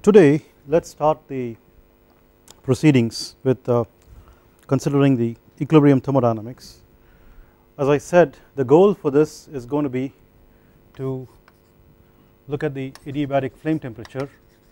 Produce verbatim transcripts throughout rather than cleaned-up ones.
Today let us start the proceedings with uh, considering the equilibrium thermodynamics. As I said, the goal for this is going to be to look at the adiabatic flame temperature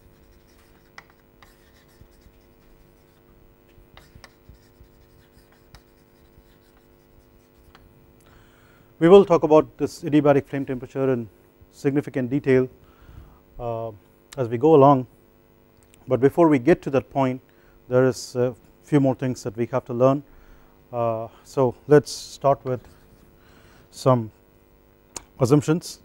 we will talk about this adiabatic flame temperature in significant detail uh, as we go along, but before we get to that point there is a few more things that we have to learn. Uh, so let us start with some assumptions.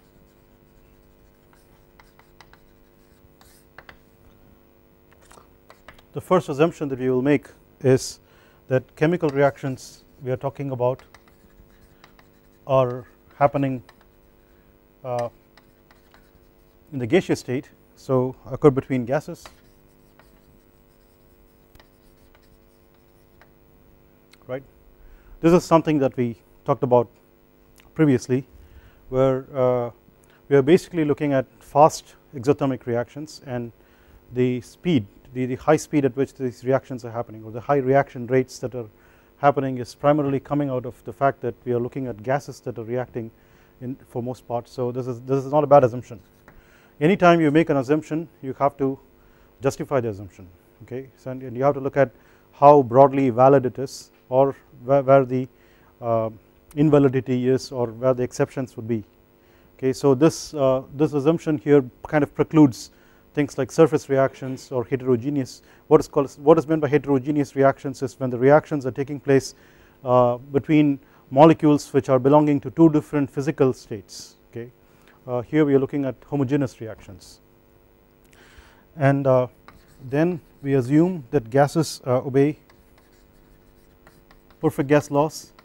The first assumption that we will make is that chemical reactions we are talking about are happening uh, in the gaseous state, so occur between gases, right. This is something that we talked about previously, where uh, we are basically looking at fast exothermic reactions and the speed, the, the high speed at which these reactions are happening, or the high reaction rates that are happening is primarily coming out of the fact that we are looking at gases that are reacting in for most parts. So this is this is not a bad assumption. Anytime you make an assumption you have to justify the assumption, okay. So and you have to look at how broadly valid it is, or where, where the uh, invalidity is, or where the exceptions would be, okay. So this uh, this assumption here kind of precludes things like surface reactions or heterogeneous. What is called what is meant by heterogeneous reactions is when the reactions are taking place uh, between molecules which are belonging to two different physical states, okay. Uh, here we are looking at homogeneous reactions, and uh, then we assume that gases uh, obey perfect gas laws.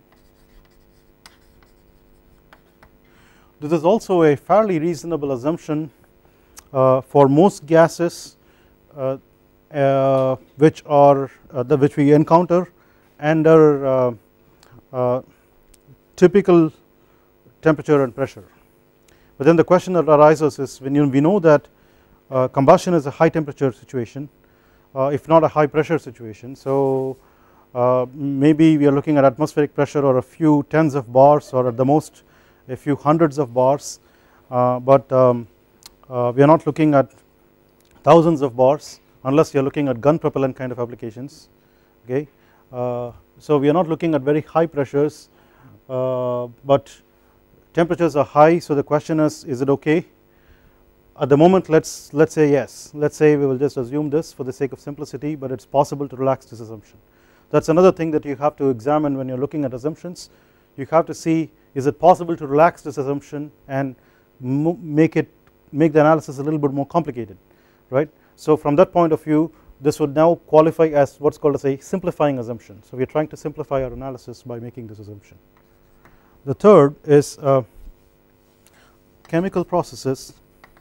This is also a fairly reasonable assumption uh, for most gases uh, uh, which are uh, the which we encounter under uh, uh, typical temperature and pressure. But then the question that arises is, when you, we know that uh, combustion is a high temperature situation, uh, if not a high pressure situation, so uh, maybe we are looking at atmospheric pressure or a few tens of bars, or at the most a few hundreds of bars, uh, but um, uh, we are not looking at thousands of bars unless you are looking at gun propellant kind of applications, okay. Uh, so we are not looking at very high pressures, uh, but temperatures are high. So the question is, is it okay? At the moment let's let's say yes, let's say we will just assume this for the sake of simplicity, but it's possible to relax this assumption. That's another thing that you have to examine when you're looking at assumptions. You have to see, is it possible to relax this assumption and make it make the analysis a little bit more complicated, right. So from that point of view this would now qualify as what's called as a simplifying assumption. So we are trying to simplify our analysis by making this assumption. The third is uh, chemical processes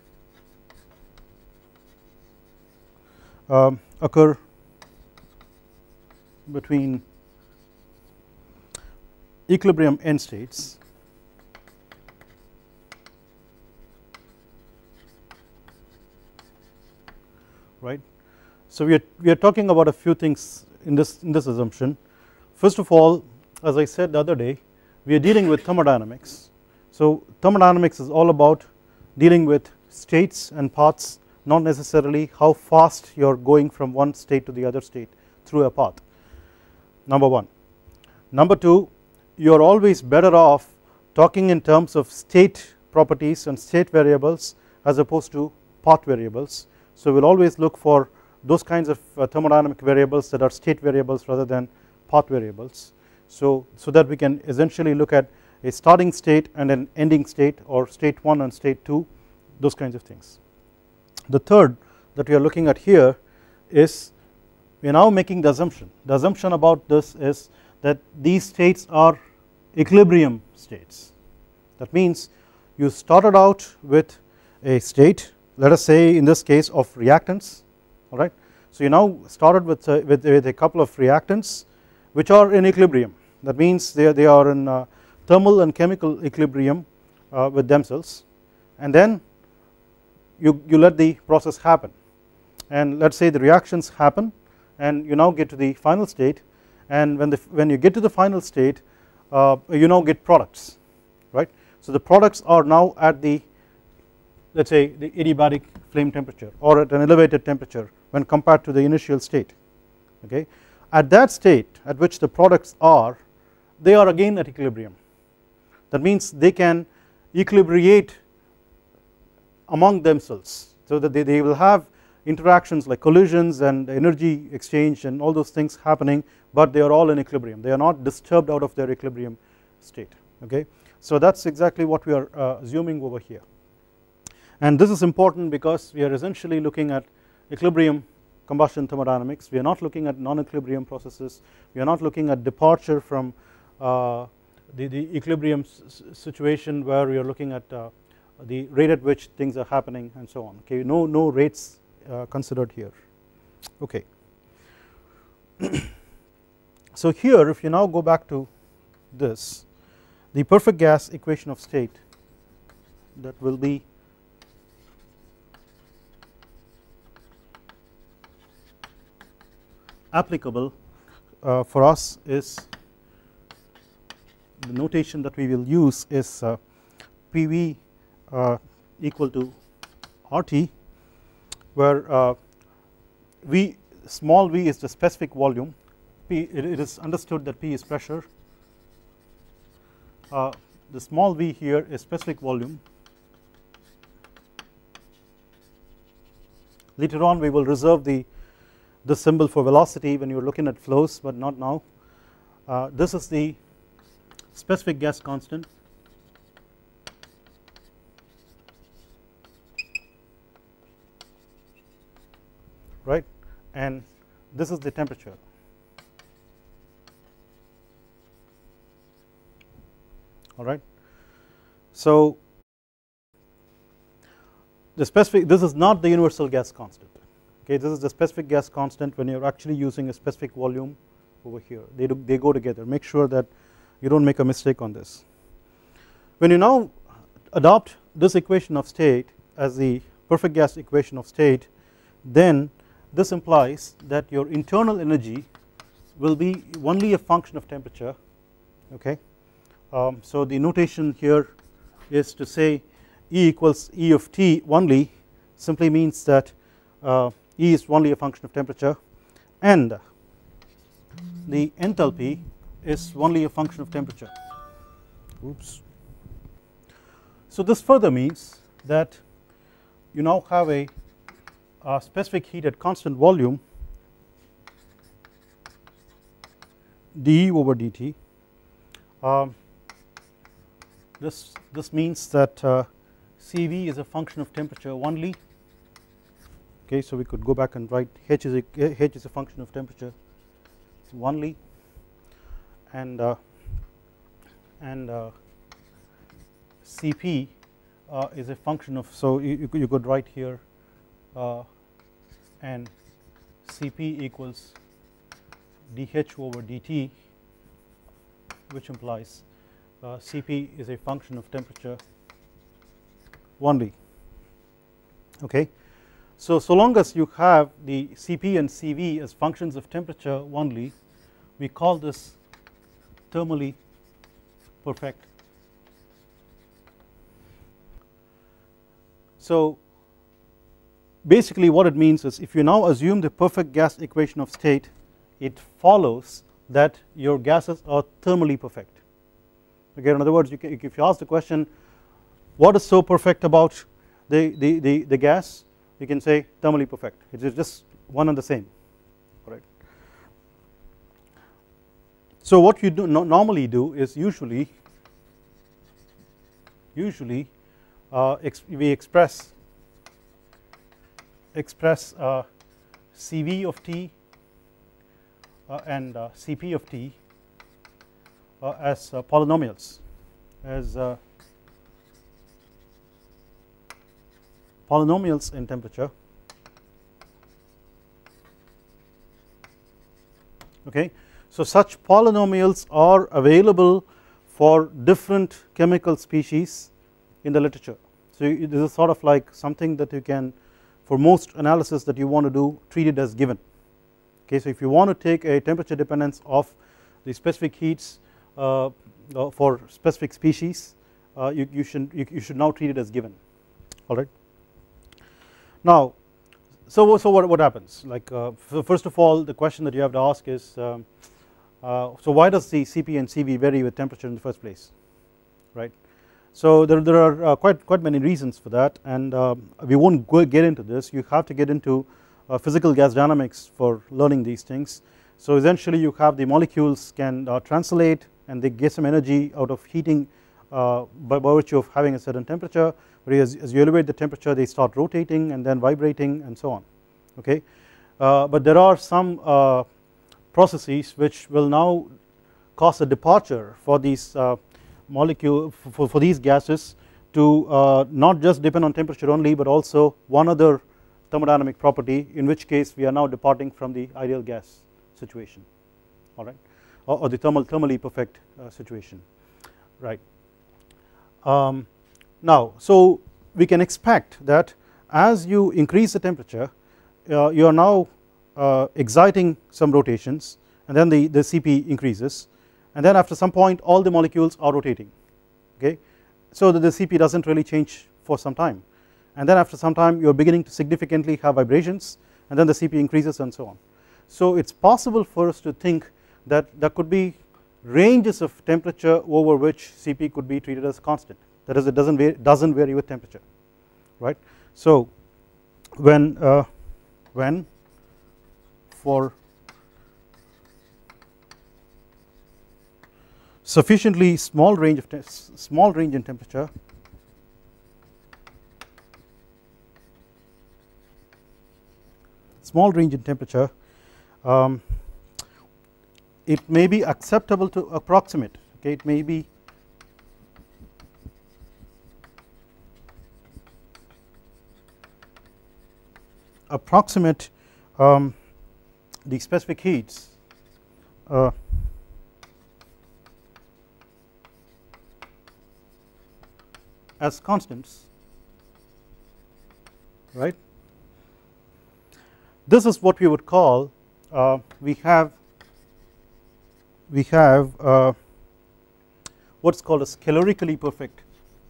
um, occur between equilibrium end states right. So we are, we are talking about a few things in this in this assumption. First of all, as I said the other day, we are dealing with thermodynamics. So thermodynamics is all about dealing with states and paths, not necessarily how fast you are going from one state to the other state through a path, number one. Number two, you are always better off talking in terms of state properties and state variables as opposed to path variables. So we will always look for those kinds of uh, thermodynamic variables that are state variables rather than path variables, so so that we can essentially look at a starting state and an ending state, or state one and state two, those kinds of things. The third that we are looking at here is we are now making the assumption. The assumption about this is that these states are equilibrium states. That means you started out with a state, let us say in this case of reactants, alright. So you now started with, uh, with, with a couple of reactants which are in equilibrium. That means they are, they are in uh, thermal and chemical equilibrium uh, with themselves, and then you, you let the process happen, and let us say the reactions happen, and you now get to the final state, and when the when you get to the final state, uh, you now get products, right. So the products are now at the, let us say, the adiabatic flame temperature, or at an elevated temperature when compared to the initial state, okay. At that state at which the products are, they are again at equilibrium. That means they can equilibrate among themselves, so that they, they will have interactions like collisions and energy exchange and all those things happening, but they are all in equilibrium, they are not disturbed out of their equilibrium state, okay. So that is exactly what we are uh, assuming over here, and this is important because we are essentially looking at equilibrium combustion thermodynamics. We are not looking at non-equilibrium processes, we are not looking at departure from uh, the, the equilibrium situation where we are looking at uh, the rate at which things are happening and so on, okay. No, no rates uh, considered here, okay. So here if you now go back to this, the perfect gas equation of state that will be applicable uh, for us is, the notation that we will use is uh, P V uh, equal to R T, where uh, V, small v is the specific volume, P, it, it is understood that P is pressure, uh, the small v here is specific volume. Later on we will reserve the the symbol for velocity when you are looking at flows, but not now. Uh, this is the specific gas constant, right, and this is the temperature. All right. So the specific, this is not the universal gas constant, okay. This is the specific gas constant when you are actually using a specific volume over here, they do, they go together. Make sure that you don't make a mistake on this. When you now adopt this equation of state as the perfect gas equation of state, then this implies that your internal energy will be only a function of temperature, okay. Um, so the notation here is to say E equals E of T only, simply means that uh, E is only a function of temperature, and the enthalpy is only a function of temperature. Oops. So this further means that you now have a, a specific heat at constant volume dE over dt. Um, this this means that uh, C V is a function of temperature only, okay. So we could go back and write H is a, H is a function of temperature only, and uh, and uh, C P uh, is a function of, so you, you could write here uh, and C P equals dH over dt, which implies uh, C P is a function of temperature only, okay. So, so long as you have the C P and C V as functions of temperature only, we call this thermally perfect. So basically what it means is, if you now assume the perfect gas equation of state, it follows that your gases are thermally perfect, okay. In other words, you can, if you ask the question, what is so perfect about the, the, the, the gas, you can say thermally perfect, it is just one and the same, right. So what you do no, normally do is usually usually uh, ex we express express uh, C V of T uh, and uh, C P of T uh, as uh, polynomials, as uh, polynomials in temperature, okay. So such polynomials are available for different chemical species in the literature. So you, this is sort of like something that you can, for most analysis that you want to do, treat it as given. Okay, so if you want to take a temperature dependence of the specific heats uh, uh, for specific species, uh, you, you should you, you should now treat it as given. All right. Now, so so what what happens? Like uh, so first of all, the question that you have to ask is, um, uh, so why does the C P and C V vary with temperature in the first place, right? So there there are uh, quite quite many reasons for that, and uh, we won't go get into this. You have to get into uh, physical gas dynamics for learning these things. So essentially, you have the molecules can uh, translate, and they get some energy out of heating uh, by, by virtue of having a certain temperature. Whereas as you elevate the temperature, they start rotating and then vibrating and so on. Okay, uh, but there are some uh, processes which will now cause a departure for these uh, molecule for, for these gases to uh, not just depend on temperature only, but also one other thermodynamic property, in which case we are now departing from the ideal gas situation, all right, or, or the thermal thermally perfect uh, situation, right. Um, now, so we can expect that as you increase the temperature, uh, you are now uh, exciting some rotations, and then the, the C P increases, and then after some point all the molecules are rotating, okay, so that the C P doesn't really change for some time, and then after some time you are beginning to significantly have vibrations, and then the C P increases and so on. So it's possible for us to think that there could be ranges of temperature over which C P could be treated as constant, that is, it doesn't vary, doesn't vary with temperature, right. So when uh, when for sufficiently small range of small range in temperature, small range in temperature, um, it may be acceptable to approximate, okay, it may be approximate um, the specific heats uh, as constants, right. This is what we would call uh, we have we have uh, what's called a calorically perfect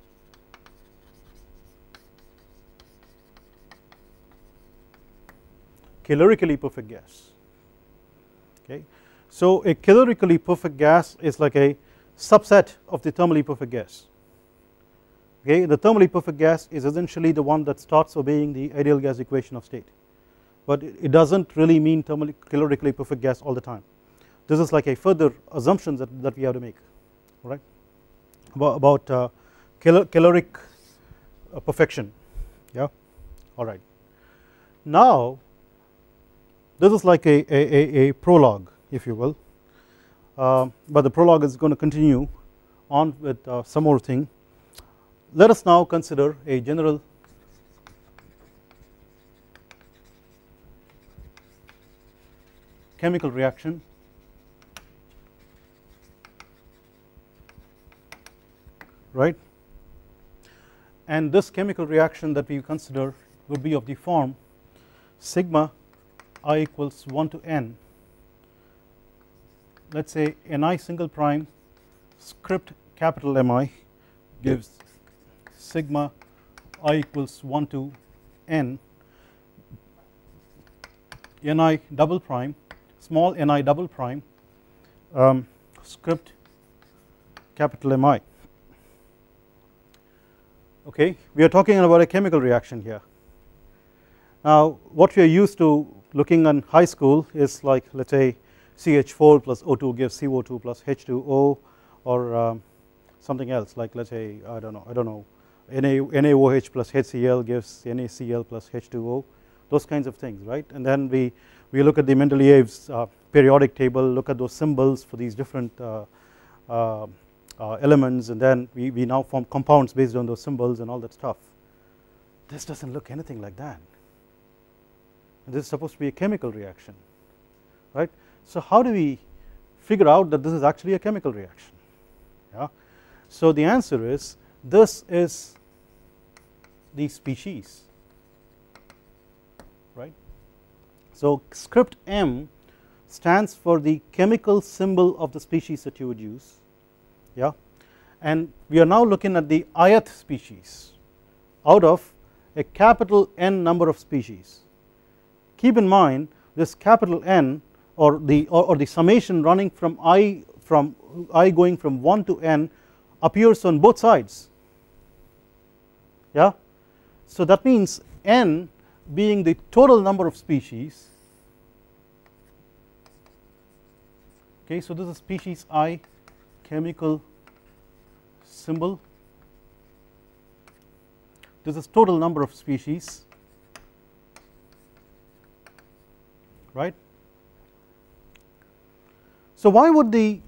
calorically perfect gas, okay. So a calorically perfect gas is like a subset of the thermally perfect gas, okay. The thermally perfect gas is essentially the one that starts obeying the ideal gas equation of state, but it doesn't really mean thermally calorically perfect gas all the time. This is like a further assumption that, that we have to make, all right, about, about uh, calor caloric uh, perfection, yeah, all right. Now this is like a, a, a, a prologue, if you will, uh, but the prologue is going to continue on with uh, some more thing. Let us now consider a general chemical reaction right, and this chemical reaction that we consider would be of the form sigma I equals one to n, let us say Ni single prime script capital M I gives sigma I equals one to n Ni double prime small Ni double prime um, script capital M I. Okay, we are talking about a chemical reaction here. Now what we are used to looking in high school is like, let us say C H four plus O two gives C O two plus H two O, or um, something else like, let us say I don't know I don't know N A O H plus H C l gives N A C l plus H two O, those kinds of things, right. And then we we look at the Mendeleev's uh, periodic table, look at those symbols for these different uh, uh, uh, elements, and then we, we now form compounds based on those symbols and all that stuff. This doesn't look anything like that. And this is supposed to be a chemical reaction, right. So how do we figure out that this is actually a chemical reaction? Yeah. So the answer is, this is the species, right. So script M stands for the chemical symbol of the species that you would use, yeah, and we are now looking at the ith species out of a capital N number of species. Keep in mind this capital N or the or, or the summation running from I from I going from one to N appears on both sides, yeah. So that means N being the total number of species, okay. So this is species I chemical symbol, this is total number of species, right. So why would the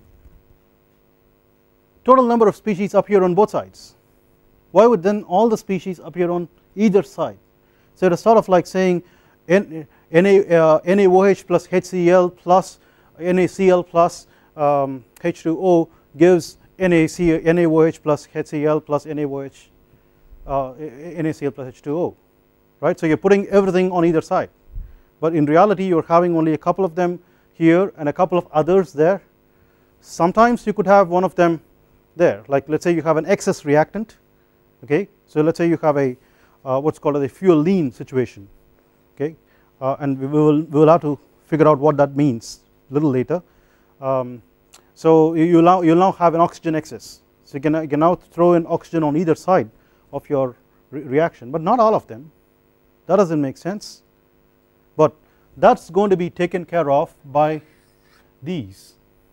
total number of species appear on both sides? Why would then all the species appear on either side? So it is sort of like saying N, Na, uh, NaOH plus HCl plus NaCl plus um, H two O gives NaC, NaOH plus HCl plus NaOH uh, NaCl plus H two O, right. So you are putting everything on either side, but in reality you are having only a couple of them here and a couple of others there. Sometimes you could have one of them there, like let us say you have an excess reactant, okay. So let us say you have a uh, what is called a fuel lean situation, okay, uh, and we will we will have to figure out what that means a little later. Um, so you now you now have an oxygen excess, so you can, you can now throw in oxygen on either side of your re reaction, but not all of them. That doesn't make sense, but that's going to be taken care of by these.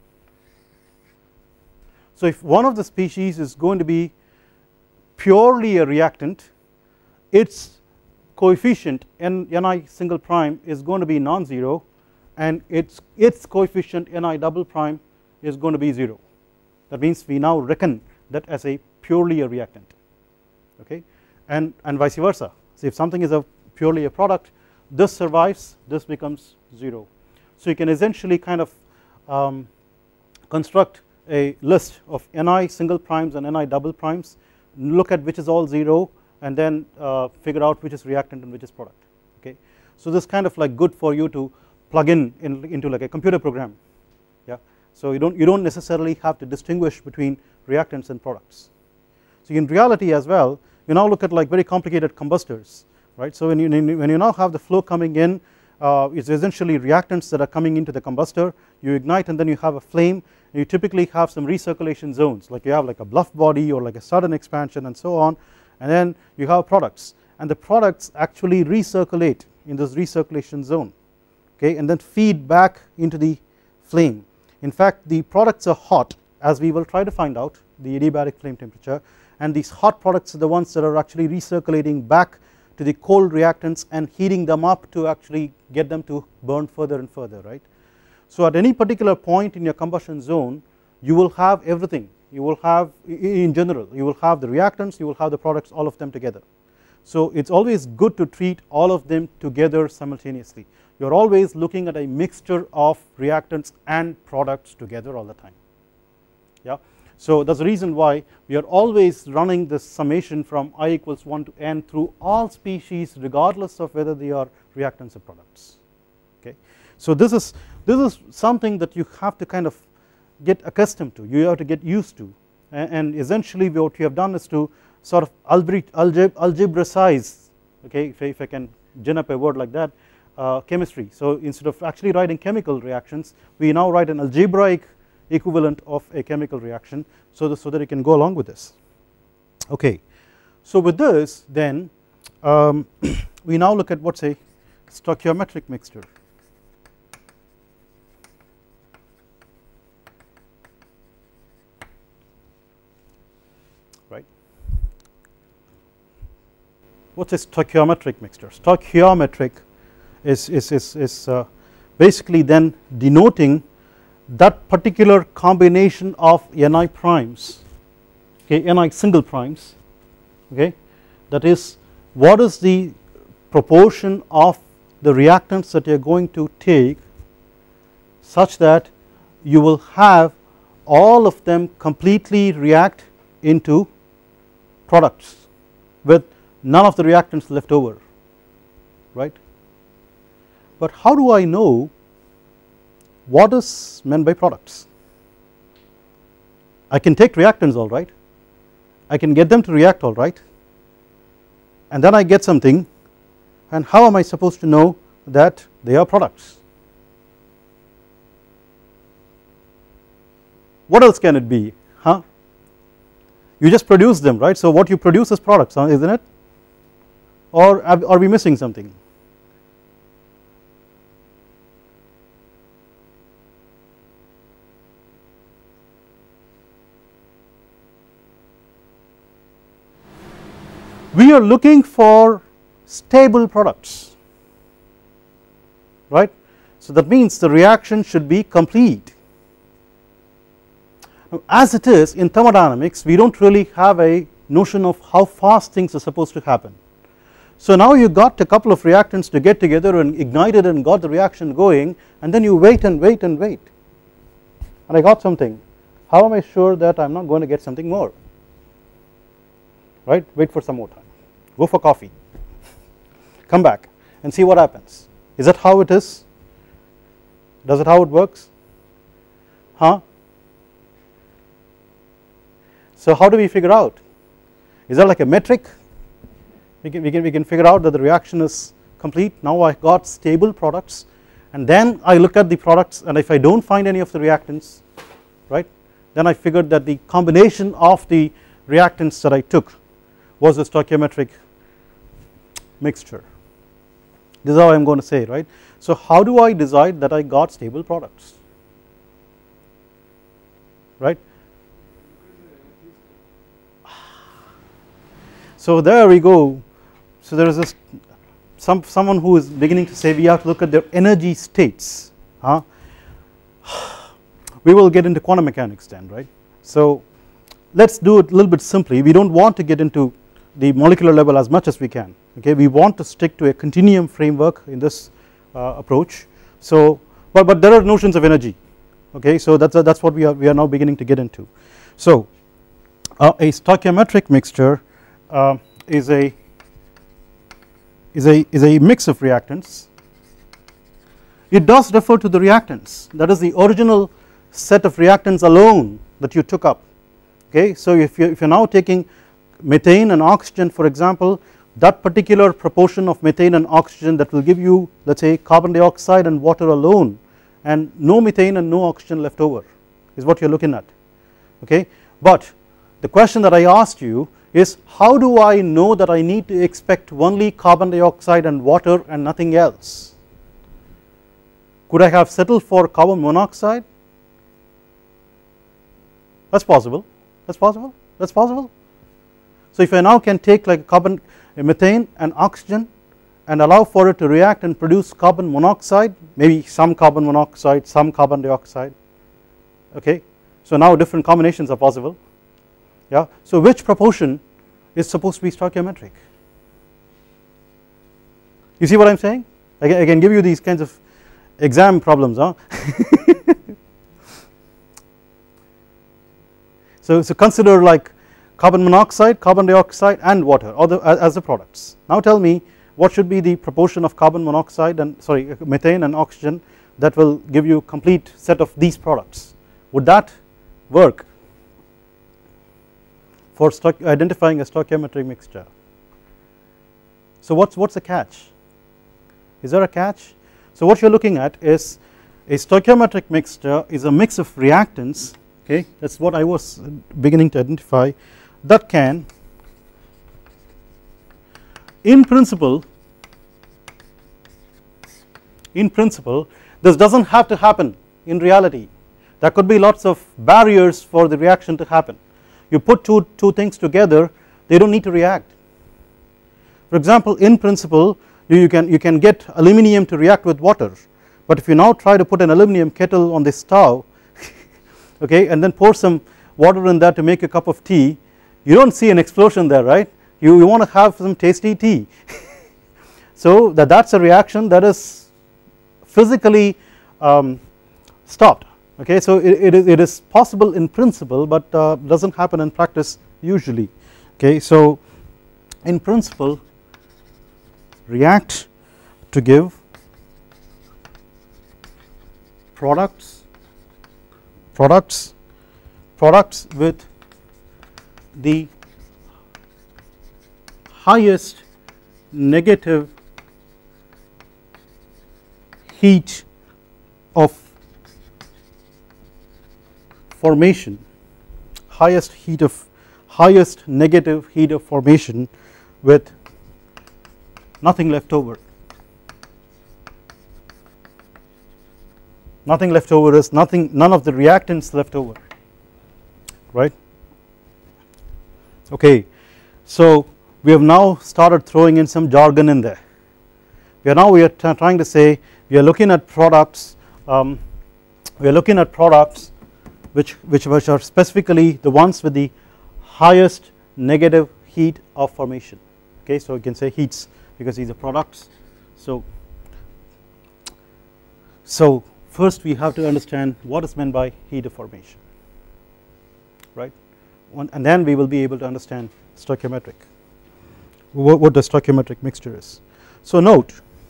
So if one of the species is going to be purely a reactant, its coefficient N, Ni single prime is going to be non-zero, and its its coefficient Ni double prime is going to be zero. That means we now reckon that as a purely a reactant, okay, and and vice versa. So if something is a purely a product, this survives, this becomes zero. So you can essentially kind of um, construct a list of Ni single primes and Ni double primes, look at which is all zero, and then uh, figure out which is reactant and which is product, okay. So this is kind of like good for you to plug in, in into like a computer program, yeah. So you don't you don't necessarily have to distinguish between reactants and products. So in reality as well, you now look at like very complicated combustors, right. So when you when you now have the flow coming in, uh, it's essentially reactants that are coming into the combustor, you ignite and then you have a flame, and you typically have some recirculation zones, like you have like a bluff body or like a sudden expansion and so on, and then you have products, and the products actually recirculate in this recirculation zone, okay, and then feed back into the flame. In fact, the products are hot, as we will try to find out the adiabatic flame temperature, and these hot products are the ones that are actually recirculating back to the cold reactants and heating them up to actually get them to burn further and further, right. So at any particular point in your combustion zone, you will have everything. You will have, in general, you will have the reactants, you will have the products, all of them together. So it's always good to treat all of them together simultaneously. You are always looking at a mixture of reactants and products together all the time, yeah. So that's the reason why we are always running this summation from I equals one to N through all species, regardless of whether they are reactants or products, okay. So this is this is something that you have to kind of get accustomed to, you have to get used to, and, and essentially what you have done is to sort of algebra, algebraicize, okay, if I, if I can gin up a word like that, uh, chemistry. So instead of actually writing chemical reactions, we now write an algebraic equivalent of a chemical reaction, so that, so that you can go along with this, okay. So with this then um, we now look at what's a stoichiometric mixture. Right. What's a stoichiometric mixture? Stoichiometric is is is, is uh, basically then denoting that particular combination of Ni primes, okay, Ni single primes, okay, that is what is the proportion of the reactants that you are going to take such that you will have all of them completely react into products with none of the reactants left over, right. But how do I know what is meant by products? I can take reactants, all right, I can get them to react, all right, and then I get something, and how am I supposed to know that they are products? What else can it be, huh? You just produce them, right? So what you produce is products, huh, isn't it? Or are we missing something? We are looking for stable products, right. So that means the reaction should be complete. Now, as it is in thermodynamics, we do not really have a notion of how fast things are supposed to happen. So now you got a couple of reactants to get together and ignited and got the reaction going, and then you wait and wait and wait, and I got something. How am I sure that I am not going to get something more, right? Wait for some more time, go for coffee, come back and see what happens. Is that how it is? Does it how it works, huh? So how do we figure out? Is there like a metric? We can, we can, we can figure out that the reaction is complete. Now I got stable products, and then I look at the products, and if I do not find any of the reactants, right, then I figured that the combination of the reactants that I took was a stoichiometric mixture. This is how I am going to say, right. So how do I decide that I got stable products, right? So there we go. So there is this some someone who is beginning to say we have to look at their energy states, huh? We will get into quantum mechanics then, right. So let us do it a little bit simply. We do not want to get into the molecular level as much as we can, okay. We want to stick to a continuum framework in this uh, approach. So but, but there are notions of energy, okay. So that is that is what we are we are now beginning to get into. So uh, a stoichiometric mixture uh, is a is a is a mix of reactants. It does refer to the reactants, that is the original set of reactants alone that you took up, okay. So if you if you are now taking methane and oxygen, for example, that particular proportion of methane and oxygen that will give you, let us say, carbon dioxide and water alone, and no methane and no oxygen left over is what you are looking at, okay. But the question that I asked you is, how do I know that I need to expect only carbon dioxide and water and nothing else? Could I have settled for carbon monoxide? That is possible, that is possible, that is possible. So if I now can take like carbon, methane and oxygen and allow for it to react and produce carbon monoxide, maybe some carbon monoxide, some carbon dioxide, okay. So now different combinations are possible, yeah. So which proportion is supposed to be stoichiometric? You see what I am saying? I can, I can give you these kinds of exam problems, huh? so, so consider like carbon monoxide, carbon dioxide and water or the, as the products. Now tell me what should be the proportion of carbon monoxide and sorry methane and oxygen that will give you complete set of these products. Would that work for identifying a stoichiometric mixture? So what's what's the catch? Is there a catch? So what you are looking at is a stoichiometric mixture is a mix of reactants, okay, that is what I was beginning to identify, that can in principle in principle this does not have to happen in reality. There could be lots of barriers for the reaction to happen. You put two, two things together, they do not need to react. For example, in principle you can, you can get aluminium to react with water, but if you now try to put an aluminum kettle on the stove, okay, and then pour some water in that to make a cup of tea, you do not see an explosion there, right. You, you want to have some tasty tea. So that that's a reaction that is physically um, stopped, okay. So it, it is it is possible in principle, but uh, does not happen in practice usually, okay. So in principle react to give products products products with the highest negative heat of formation, highest heat of highest negative heat of formation with nothing left over. Nothing left over is nothing, none of the reactants left over, right? Okay, so we have now started throwing in some jargon in there. We are now we are trying to say we are looking at products. Um, we are looking at products which which which are specifically the ones with the highest negative heat of formation. Okay, so you can say heats because these are products. So so first we have to understand what is meant by heat of formation, right? One, and then we will be able to understand stoichiometric, what, what the stoichiometric mixture is. So note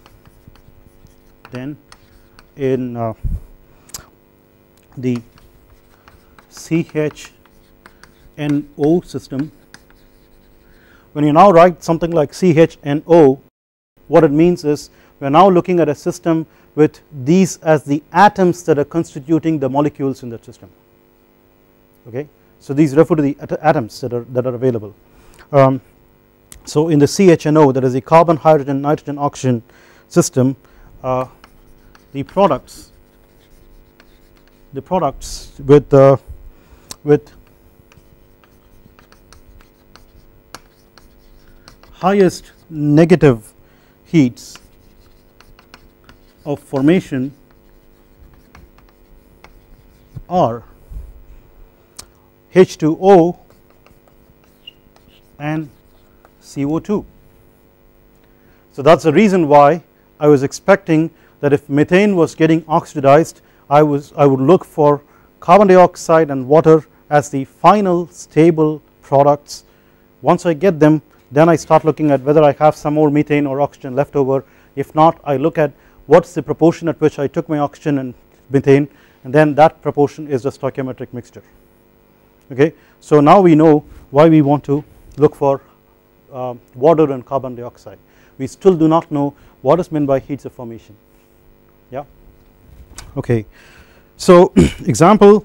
then in uh, the C H N O system, when you now write something like C H N O, what it means is we are now looking at a system with these as the atoms that are constituting the molecules in that system. Okay, so these refer to the at atoms that are that are available. Um, so in the C H N O, that is the carbon, hydrogen, nitrogen, oxygen system, uh, the products the products with uh, with highest negative heats of formation are H two O and C O two. So that is the reason why I was expecting that if methane was getting oxidized, I was I would look for carbon dioxide and water as the final stable products. Once I get them, then I start looking at whether I have some more methane or oxygen left over. If not, I look at what's the proportion at which I took my oxygen and methane, and then that proportion is the stoichiometric mixture. Okay, so now we know why we want to look for uh, water and carbon dioxide. We still do not know what is meant by heats of formation. Yeah. Okay, so example,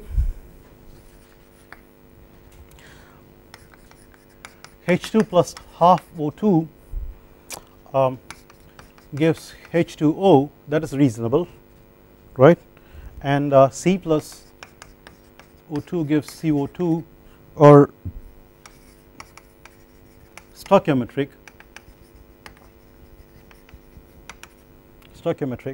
H two plus half O two um, gives H two O, that is reasonable, right? And uh, C plus O two gives C O two, or stoichiometric stoichiometric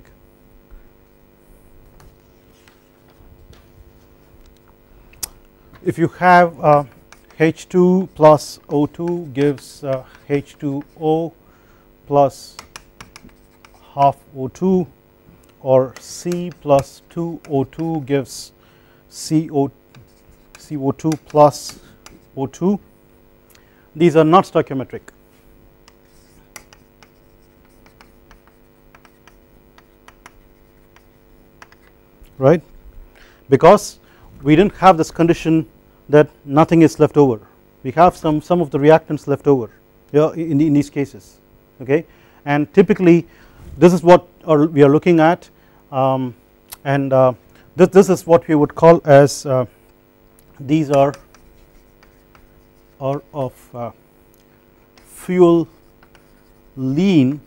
if you have uh, H two plus O two gives uh, H two O plus half O two, or C plus two O two gives C O two plus O two. These are not stoichiometric. Right, because we didn't have this condition that nothing is left over. We have some some of the reactants left over, yeah, in, in these cases. Okay, and typically this is what are, we are looking at, um, and uh, this this is what we would call as uh, these are are of uh, fuel lean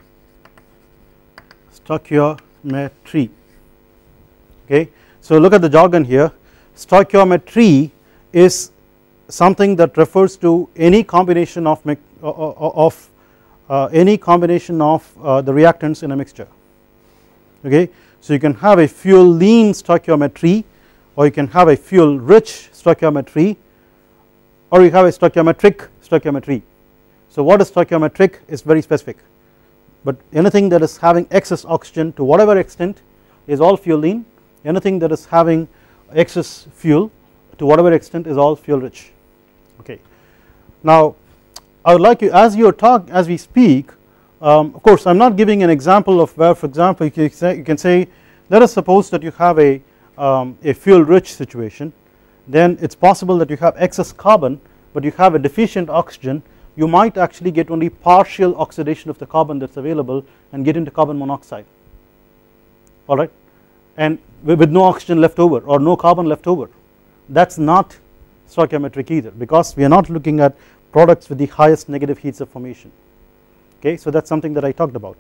stoichiometry. Okay, so look at the jargon here. Stoichiometry is something that refers to any combination of of uh, any combination of uh, the reactants in a mixture. Okay, so you can have a fuel lean stoichiometry, or you can have a fuel rich stoichiometry, or you have a stoichiometric stoichiometry. So what is stoichiometric is very specific, but anything that is having excess oxygen to whatever extent is all fuel lean. Anything that is having excess fuel to whatever extent is all fuel rich. Okay, now I would like you, as you talk, as we speak, um, of course I am not giving an example of where, for example, you can say, you can say let us suppose that you have a, um, a fuel rich situation, then it is possible that you have excess carbon but you have a deficient oxygen. You might actually get only partial oxidation of the carbon that is available and get into carbon monoxide, alright, and with no oxygen left over or no carbon left over. That is not stoichiometric either, because we are not looking at products with the highest negative heats of formation. Okay, so that is something that I talked about.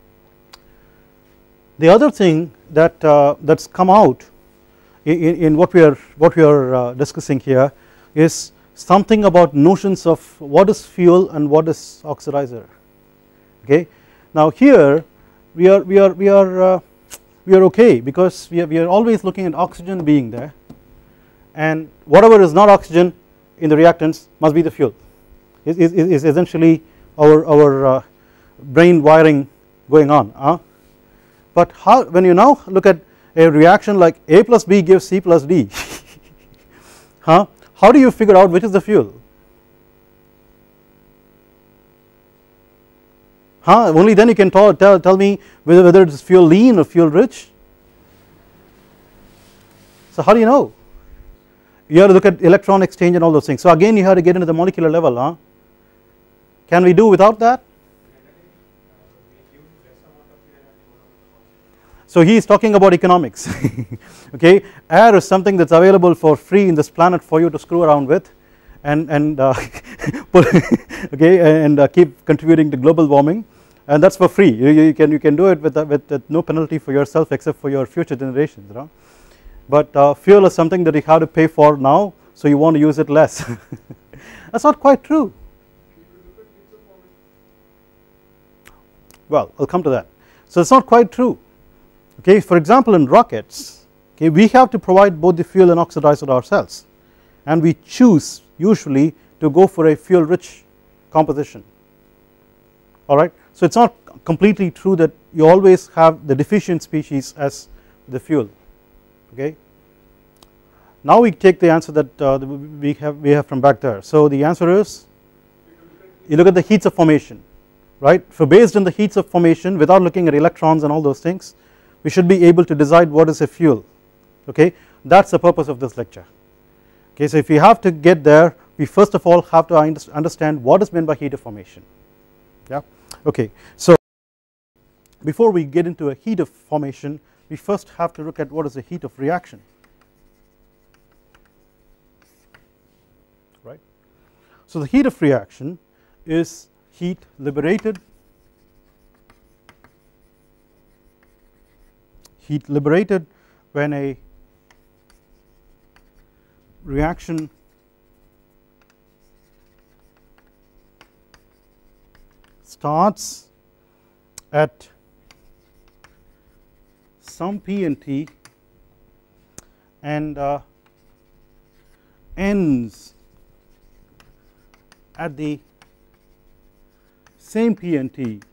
The other thing that uh, that's come out in, in what we are what we are uh, discussing here is something about notions of what is fuel and what is oxidizer. Okay, now here we are we are we are uh, we are okay, because we are, we are always looking at oxygen being there, and whatever is not oxygen in the reactants must be the fuel. Is, is, is essentially our our uh, brain wiring going on. Huh? But how, when you now look at a reaction like A plus B gives C plus D, huh? How do you figure out which is the fuel? Huh? Only then you can tell, tell, tell me whether, whether it is fuel lean or fuel rich. So how do you know? You have to look at electron exchange and all those things. So again you have to get into the molecular level. Huh? Can we do without that? So he is talking about economics. Okay, air is something that is available for free in this planet for you to screw around with, and and uh, okay, and uh, keep contributing to global warming, and that is for free. You, you can you can do it with, uh, with with no penalty for yourself except for your future generations. You know? But uh, fuel is something that you have to pay for now, so you want to use it less. That is not quite true. Well, I will come to that. So it is not quite true. Okay, for example, in rockets, okay, we have to provide both the fuel and oxidizer ourselves, and we choose usually to go for a fuel rich composition. Alright, so it is not completely true that you always have the deficient species as the fuel. Okay, now we take the answer that uh, we have we have from back there. So the answer is, you look at the heats of formation, right? So based on the heats of formation, without looking at electrons and all those things, we should be able to decide what is a fuel. Okay, that is the purpose of this lecture. Okay, so if we have to get there, we first of all have to understand what is meant by heat of formation. Yeah, okay, so before we get into a heat of formation, we first have to look at what is the heat of reaction. Right, so the heat of reaction is heat liberated heat liberated when a reaction starts at some P and T and uh, ends at the same P and T.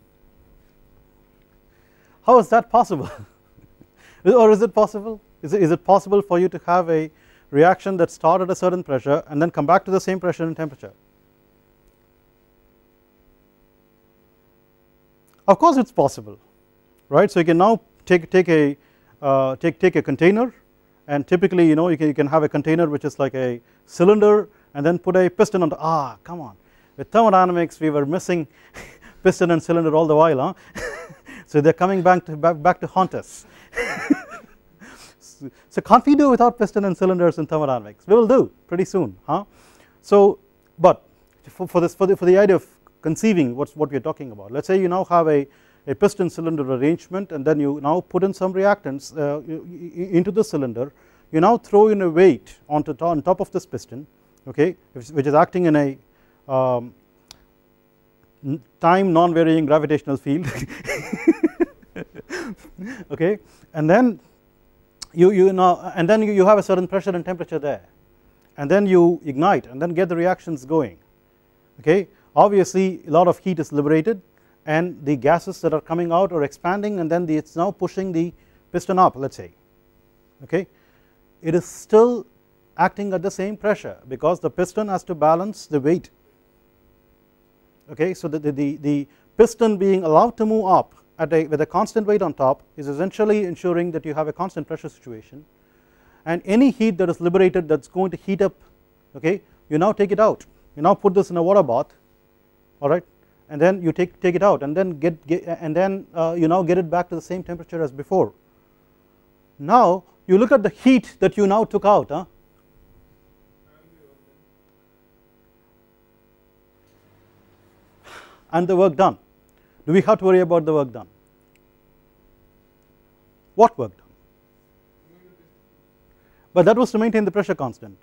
How is that possible? Or is it possible? Is it, is it possible for you to have a reaction that started at a certain pressure and then come back to the same pressure and temperature? Of course it is possible, right? So you can now take take a uh, take take a container, and typically you know you can you can have a container which is like a cylinder, and then put a piston on the, ah come on, with thermodynamics we were missing piston and cylinder all the while, huh? So they are coming back to back, back to haunt us. So can't we do without piston and cylinders in thermodynamics? We will do pretty soon, huh? So but for, for this for the for the idea of conceiving what's what we are talking about, let's say you now have a a piston cylinder arrangement, and then you now put in some reactants uh, into the cylinder. You now throw in a weight onto on top of this piston, okay, which is acting in a um, time non-varying gravitational field. Okay, and then you you now and then you, you have a certain pressure and temperature there, and then you ignite and then get the reactions going. Okay, obviously a lot of heat is liberated, and the gases that are coming out are expanding, and then the, it's now pushing the piston up, let's say. Okay, it is still acting at the same pressure because the piston has to balance the weight. okay. So the, the, the, the piston being allowed to move up at a, with a constant weight on top is essentially ensuring that you have a constant pressure situation, and any heat that is liberated that is going to heat up, okay, you now take it out, you now put this in a water bath, alright, and then you take, take it out and then get, get and then uh, you now get it back to the same temperature as before. Now you look at the heat that you now took out, huh? And the work done. Do we have to worry about the work done? What work done? But that was to maintain the pressure constant.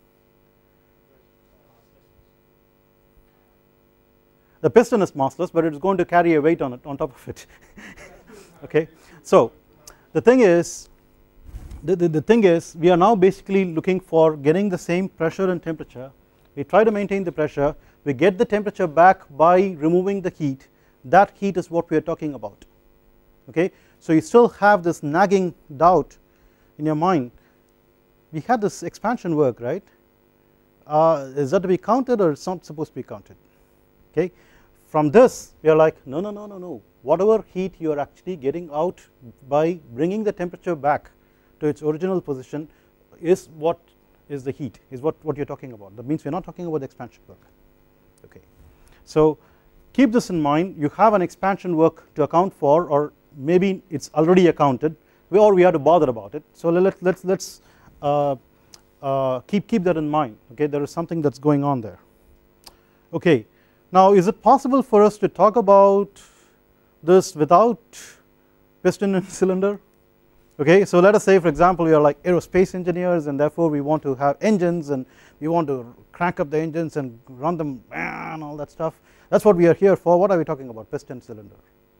The piston is massless, but it is going to carry a weight on it, on top of it. Okay, so the thing is, the, the, the thing is, we are now basically looking for getting the same pressure and temperature. We try to maintain the pressure, we get the temperature back by removing the heat. That heat is what we are talking about. Okay, so you still have this nagging doubt in your mind. We had this expansion work, right? Uh, is that to be counted or it's not supposed to be counted? Okay, from this we are like, no, no, no, no, no. Whatever heat you are actually getting out by bringing the temperature back to its original position is what is the heat, is what, what you are talking about. That means we are not talking about the expansion work. Okay, so keep this in mind. You have an expansion work to account for, or maybe it's already accounted, or we have to bother about it. So let, let's let's uh, uh, keep keep that in mind. Okay, there is something that's going on there. Okay, now is it possible for us to talk about this without piston and cylinder? Okay, so let us say, for example, we are like aerospace engineers, and therefore we want to have engines, and we want to crank up the engines and run them and all that stuff. That's what we are here for. What are we talking about? Piston, cylinder.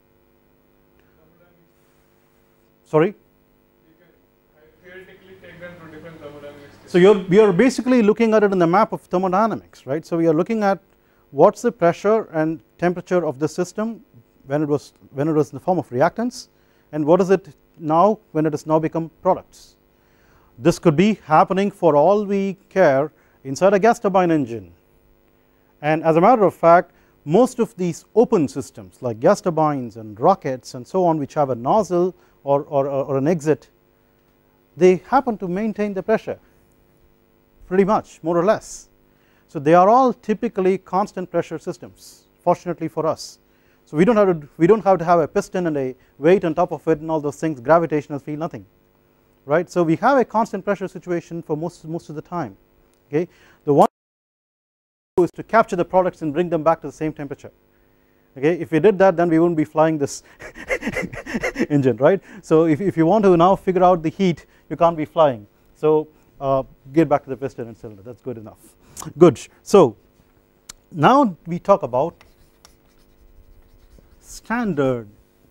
Sorry? You can theoretically take them to different thermodynamics. So you're, we are basically looking at it in the map of thermodynamics, right? So we are looking at what's the pressure and temperature of the system when it was when it was in the form of reactants, and what is it now when it has now become products. This could be happening for all we care inside a gas turbine engine, and as a matter of fact, most of these open systems like gas turbines and rockets and so on, which have a nozzle or, or, or an exit, they happen to maintain the pressure pretty much, more or less. So they are all typically constant pressure systems, fortunately for us. So we don't have to we don't have to have a piston and a weight on top of it and all those things, gravitational field, nothing, right? So we have a constant pressure situation for most most of the time. Okay, the one is to capture the products and bring them back to the same temperature. Okay, if we did that, then we wouldn't be flying this engine, right? So if, if you want to now figure out the heat, you can't be flying. So uh, get back to the piston and cylinder. That's good enough. Good. So now we talk about standard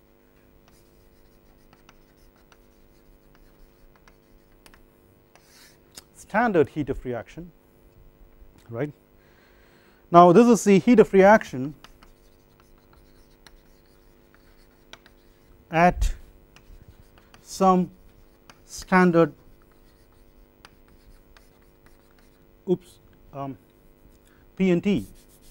standard heat of reaction, right? Now this is the heat of reaction at some standard oops um, P and T.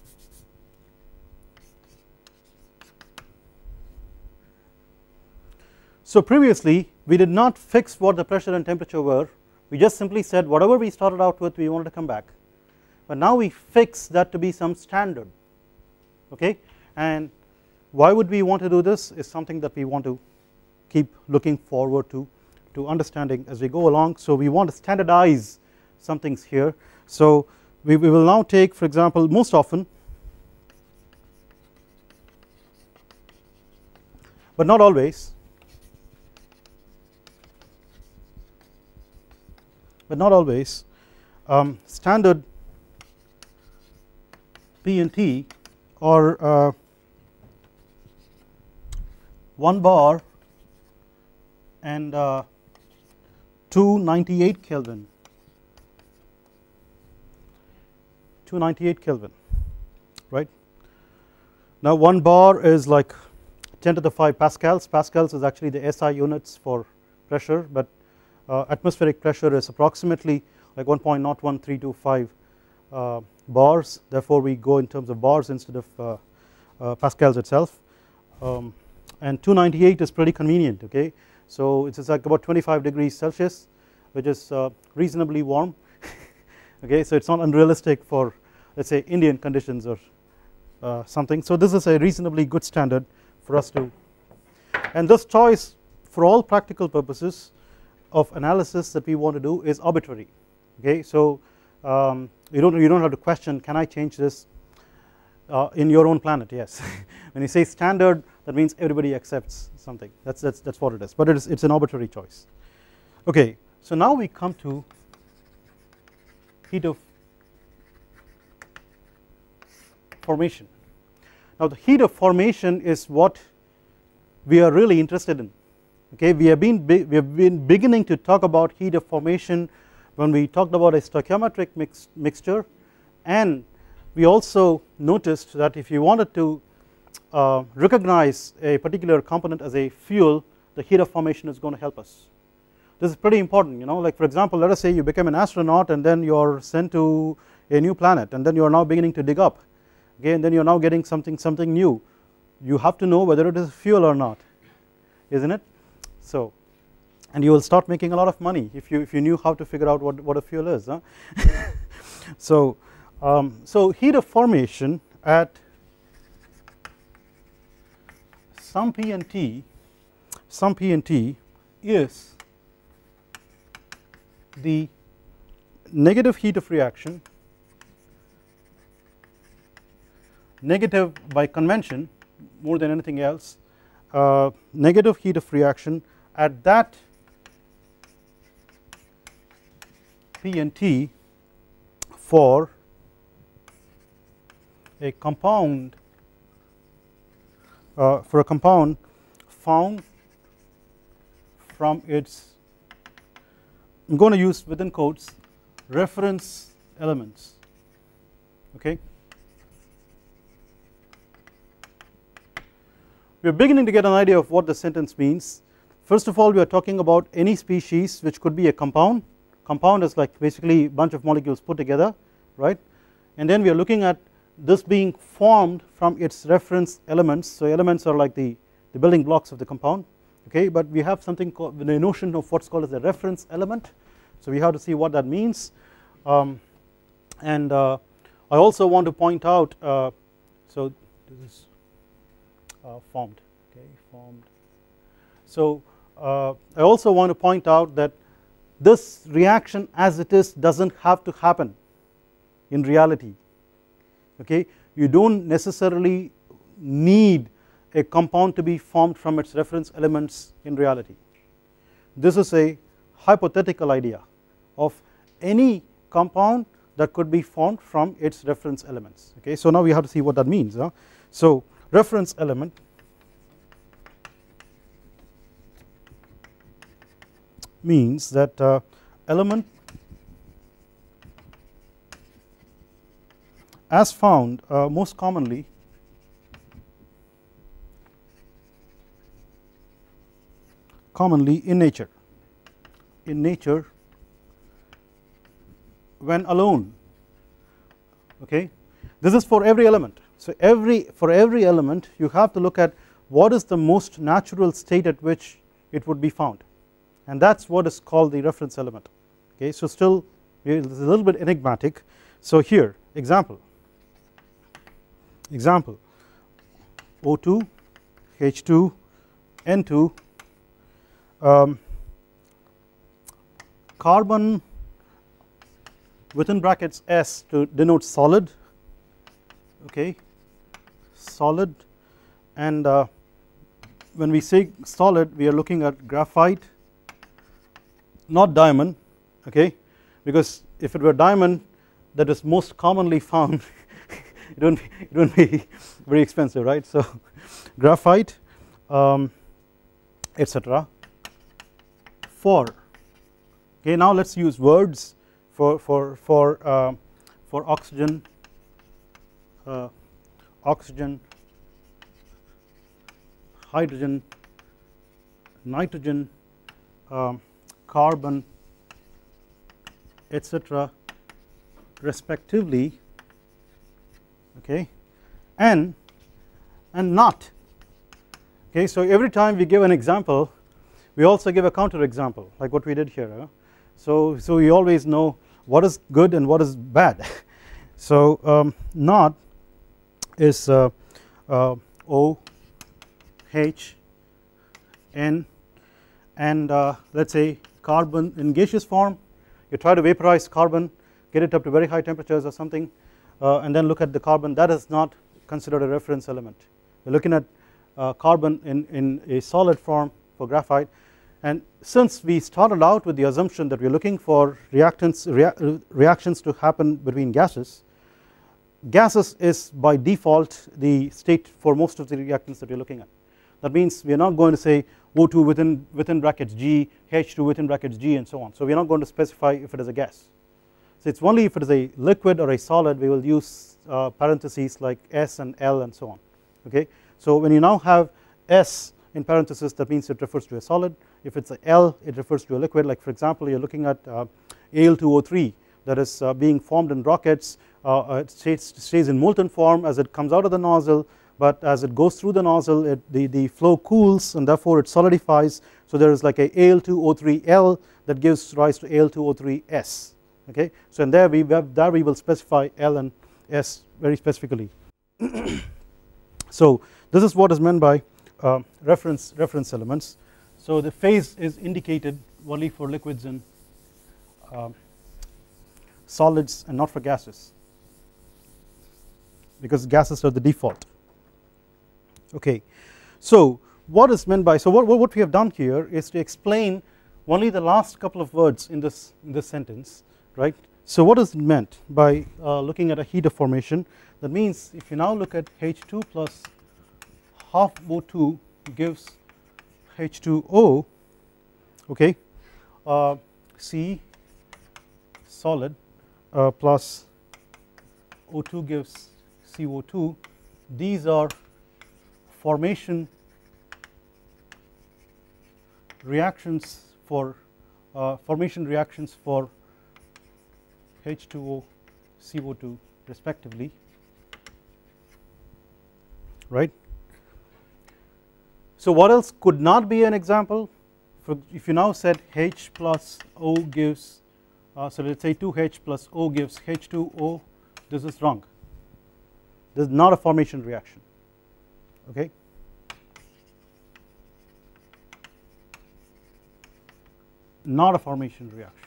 So previously we did not fix what the pressure and temperature were, we just simply said whatever we started out with we wanted to come back, but now we fix that to be some standard. Okay, and why would we want to do this is something that we want to keep looking forward to to understanding as we go along. So we want to standardize some things here. So we, we will now take, for example, most often but not always, but not always um, standard P and T, or uh, one bar and uh, two ninety-eight Kelvin, two ninety-eight Kelvin, right? Now one bar is like ten to the five pascals. Pascals is actually the S I units for pressure, but uh, atmospheric pressure is approximately like one point zero one three two five uh, bars. Therefore we go in terms of bars instead of uh, uh, pascals itself, um, and two ninety-eight is pretty convenient. Okay, so it's like about twenty-five degrees Celsius, which is uh, reasonably warm. Okay, so it's not unrealistic for, let's say, Indian conditions or uh, something. So this is a reasonably good standard for us to, and this choice for all practical purposes of analysis that we want to do is arbitrary. Okay, so um, you don't you don't have to question, can I change this uh, in your own planet? Yes. When you say standard, that means everybody accepts something. That's that's that's what it is. But it is it's an arbitrary choice. Okay, so now we come to heat of formation. Now the heat of formation is what we are really interested in. Okay, we have been we have been beginning to talk about heat of formation when we talked about a stoichiometric mix, mixture, and we also noticed that if you wanted to uh, recognize a particular component as a fuel, the heat of formation is going to help us. This is pretty important, you know, like for example, let us say you become an astronaut and then you are sent to a new planet, and then you are now beginning to dig up, okay, and then you are now getting something something new. You have to know whether it is fuel or not, isn't it? So, and you will start making a lot of money if you if you knew how to figure out what what a fuel is, huh? so um, so heat of formation at some P and T some P and T is the negative heat of reaction, negative by convention more than anything else, uh, negative heat of reaction at that P and T for a compound uh, for a compound found from its, I'm going to use within quotes, reference elements. Okay, we are beginning to get an idea of what the sentence means. First of all, we are talking about any species which could be a compound. Compound is like basically a bunch of molecules put together, right? And then we are looking at this being formed from its reference elements. So elements are like the, the building blocks of the compound. Okay, but we have something called the notion of what's called as a reference element. So we have to see what that means. Um, and uh, I also want to point out, uh, so this is uh, formed, okay, formed. So uh, I also want to point out that this reaction as it is doesn't have to happen in reality. Okay, you don't necessarily need a compound to be formed from its reference elements in reality. This is a hypothetical idea of any compound that could be formed from its reference elements. Okay, so now we have to see what that means, huh? So reference element means that uh, element as found uh, most commonly commonly in nature in nature when alone. Okay, this is for every element. So every for every element you have to look at what is the most natural state at which it would be found, and that's what is called the reference element. Okay, so still it's a little bit enigmatic. So here example example O two H two N two, um, carbon within brackets S to denote solid, okay, solid, and uh, when we say solid we are looking at graphite, not diamond, okay, because if it were diamond that is most commonly found it won't be, it won't be very expensive, right? So graphite, um, etc. For, okay, now let's use words for for for uh, for oxygen, uh, oxygen, hydrogen, nitrogen, um, carbon, etc. respectively. Okay, and and not. Okay, so every time we give an example we also give a counter example like what we did here. Huh? So, so we always know what is good and what is bad. So um, not is uh, uh, O, H, N, and uh, let us say carbon in gaseous form. You try to vaporize carbon, get it up to very high temperatures or something, uh, and then look at the carbon. That is not considered a reference element. We are looking at uh, carbon in, in a solid form for graphite, and since we started out with the assumption that we are looking for reactants rea reactions to happen between gases, gases is by default the state for most of the reactants that we are looking at. That means we are not going to say O two within within brackets G, H two within brackets G, and so on. So we are not going to specify if it is a gas. So it's only if it is a liquid or a solid we will use uh, parentheses like S and L and so on. Okay, so when you now have S in parentheses, that means it refers to a solid. If it's a L, it refers to a liquid. Like for example, you're looking at uh, A L two O three that is uh, being formed in rockets. Uh, it stays, stays in molten form as it comes out of the nozzle, but as it goes through the nozzle it, the, the flow cools and therefore it solidifies. So there is like a A L two O three L that gives rise to A L two O three S. Okay, so and there we have, there we will specify L and S very specifically. So this is what is meant by uh, reference reference elements. So the phase is indicated only for liquids and uh, solids and not for gases, because gases are the default. Okay, so what is meant by, so what, what we have done here is to explain only the last couple of words in this in this sentence, right? So what is meant by uh, looking at a heat of formation? That means if you now look at H two plus half O two gives H two O, okay, uh, C solid uh, plus O two gives C O two. These are formation reactions for uh, formation reactions for H two O, C O two respectively, right? So what else could not be an example? For if you now said H plus O gives uh, so let's say two H plus O gives H two O, this is wrong. This is not a formation reaction. Okay, not a formation reaction.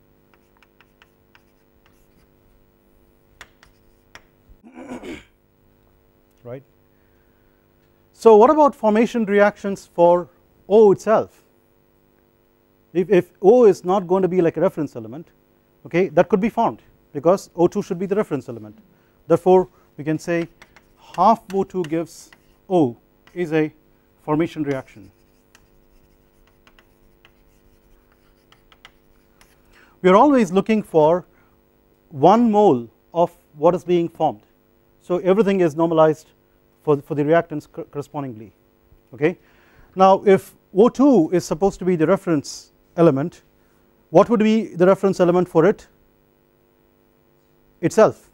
Right. So what about formation reactions for O itself? If, if O is not going to be like a reference element, okay, that could be found because O two should be the reference element. Therefore we can say half O two gives O is a formation reaction. We are always looking for one mole of what is being formed, so everything is normalized for, for the reactants correspondingly. Okay, now if O two is supposed to be the reference element, what would be the reference element for it itself,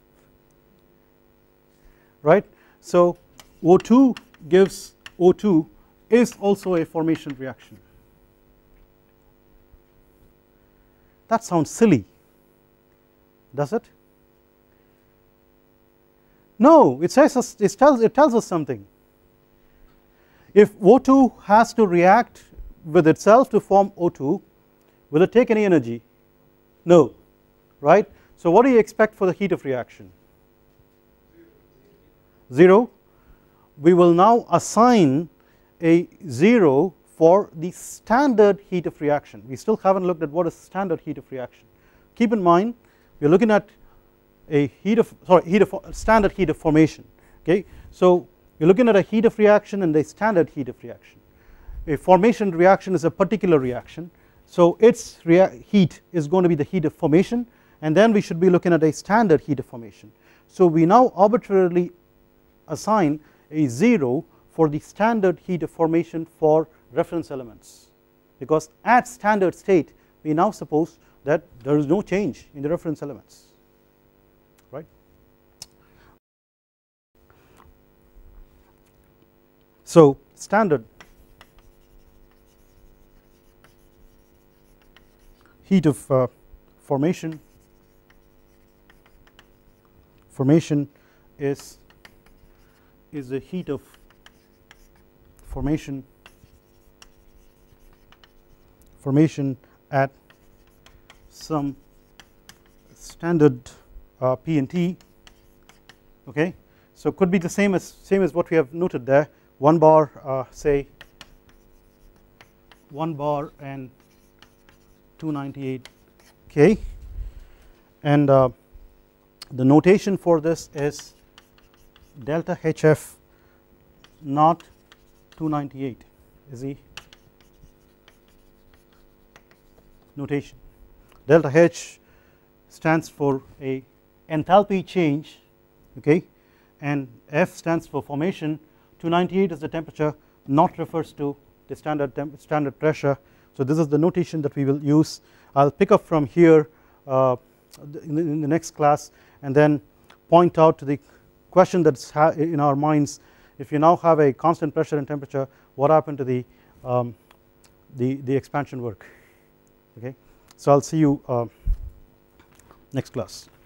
right? So O two gives O two is also a formation reaction. That sounds silly, does it? No, it says us, it tells it tells us something. If O two has to react with itself to form O two, will it take any energy? No, right? So what do you expect for the heat of reaction? Zero. We will now assign a zero for the standard heat of reaction. We still haven't looked at what is standard heat of reaction. Keep in mind we are looking at a heat of sorry heat of standard heat of formation. Okay, so we are looking at a heat of reaction and a standard heat of reaction. A formation reaction is a particular reaction, so its heat is going to be the heat of formation, and then we should be looking at a standard heat of formation. So we now arbitrarily assign a zero for the standard heat of formation for reference elements, because at standard state we now suppose that there is no change in the reference elements, right? So standard heat of uh, formation formation is is the heat of formation formation at some standard uh, P and T. Okay, so could be the same as same as what we have noted there, one bar uh, say one bar and two ninety-eight K, and uh, the notation for this is delta H F not two ninety-eight is the notation. Delta H stands for a enthalpy change, okay, and F stands for formation. two ninety-eight is the temperature, not refers to the standard temp standard pressure. So this is the notation that we will use. I'll pick up from here uh, in, the, in the next class, and then point out to the question that's in our minds. If you now have a constant pressure and temperature, what happened to the um, the the expansion work? Okay, so I'll see you uh, next class.